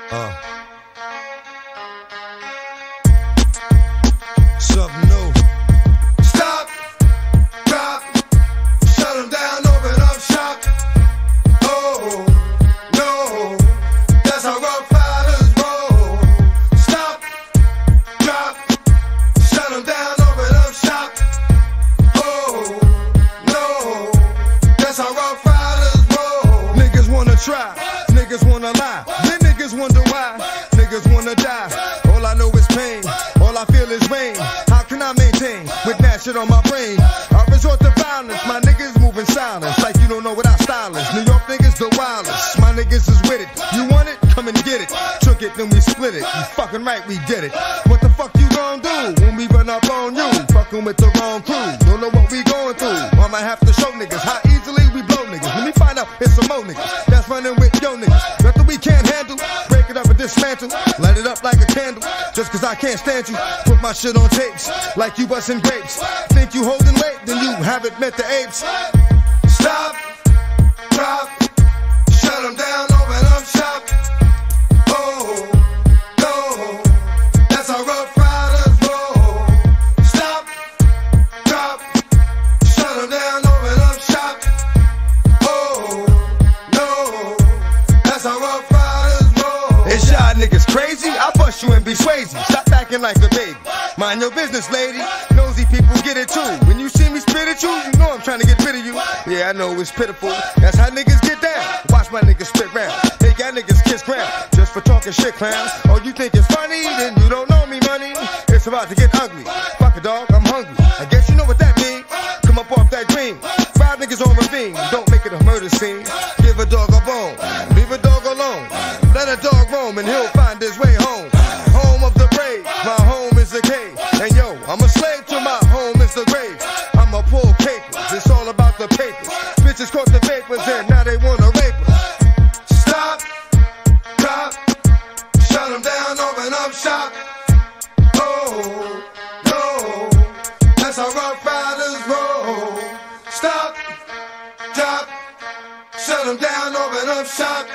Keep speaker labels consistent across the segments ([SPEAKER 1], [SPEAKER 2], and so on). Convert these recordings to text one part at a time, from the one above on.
[SPEAKER 1] Something new. Stop, drop, shut them down, open up shop. Oh, no, that's how Ruff Ryders roll. Stop, drop, shut them down, open up shop. Oh, no, that's how Ruff Ryders roll. Niggas wanna try, niggas wanna lie, then niggas wonder why. Niggas wanna die, all I know is pain, all I feel is rain. How can I maintain with that shit on my brain? I resort to violence, my niggas moving silence like you don't know what our style is. New York niggas the wildest, my niggas is with it. You want it? Come and get it. Took it, then we split it. You fucking right, we did it. What the fuck you gon' do when we run up on you? Fucking with the wrong crew, don't know what we going through. I might have to show niggas how easily we blow niggas. When we find out it's some more niggas that's running with yo niggas. Nothing we can't handle, break it up and dismantle. Light it up like a candle, just cause I can't stand you. Put my shit on tapes, like you bustin' grapes. Think you holding weight, then you haven't met the apes. Stop, drop, shut them down, open up shop. Oh, no, that's how Ruff Ryders roll. Stop, drop, shut them down, open up shop. Oh, no, that's how Ruff Ryders roll. Is y'all niggas crazy? I bust you and be Swayze. Stop acting like a baby. Mind your business, lady. Nosy people get it too. When you see me spit at you, you know I'm trying to get rid of you. Yeah, I know it's pitiful. That's how niggas get down. Watch my niggas spit round. They got niggas kiss ground just for talking shit, clowns. Oh, you think it's funny? Then you don't know me, money. It's about to get ugly. Fuck a dog, I'm hungry. I guess you know what that means. Come up off that green. 5 niggas on ravine. Don't make it a murder scene. Give a dog a bone. Leave a dog alone. Let a dog roam and he'll find his way home. Home of the brave. My home is the cave. And yo, I'm a slave to my home is the grave. I'ma pull capers. It's all about the papers. Bitches caught the vapors and now they wanna rape us. Stop, drop, shut them down, open up shop. Oh, no, that's how Ruff Ryders roll. Stop, drop, shut them down, open up shop.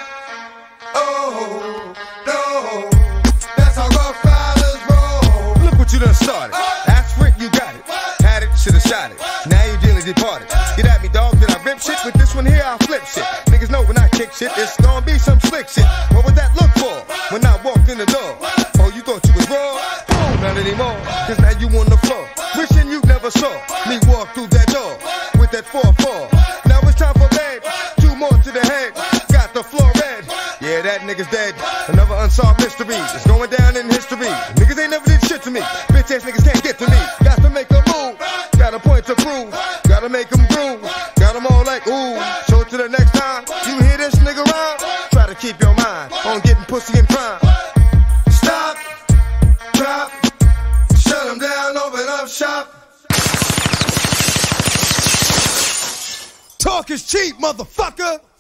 [SPEAKER 1] Oh, no, that's how Ruff Ryders roll. Look what you done started. Ask for it, you got it. Had it, should've shot it. Now you dearly departed. Get at me, dog, did I rip shit? With this one here, I'll flip shit. Niggas know when I kick shit, it's gonna be some slick shit. What would that look for when I walked in the door? Oh, you thought you was raw? Oh, not anymore, cause now you on the floor. Wishing you never saw me walk through that door with that 4-4. Now it's time for bed, 2 more to the head. Got the floor red. Yeah, that nigga's dead. Another unsolved mystery. It's going down in history. Niggas ain't never did shit to me. Bitch ass niggas can't get to me. Got to make a move. Got a point to prove. Gotta make them groove. Got them all like ooh. So to the next time you hear this nigga rhyme, try to keep your mind on getting pussy and crime. Stop, drop, shut them down, open up shop. Talk is cheap, motherfucker.